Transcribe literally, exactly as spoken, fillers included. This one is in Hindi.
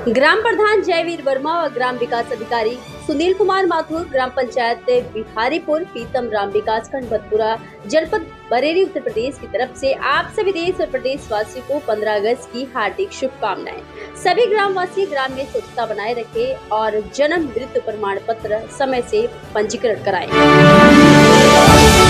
ग्राम प्रधान जयवीर वर्मा और ग्राम विकास अधिकारी सुनील कुमार माथुर, ग्राम पंचायत बिहारीपुर, पीतम राम विकास खंड भतपुरा, जनपद बरेली, उत्तर प्रदेश की तरफ से आप सभी देश और प्रदेश वासियों को पंद्रह अगस्त की हार्दिक शुभकामनाएं। सभी ग्रामवासी ग्राम में स्वच्छता बनाए रखें और जन्म मृत्यु प्रमाण पत्र समय से पंजीकरण कराएं।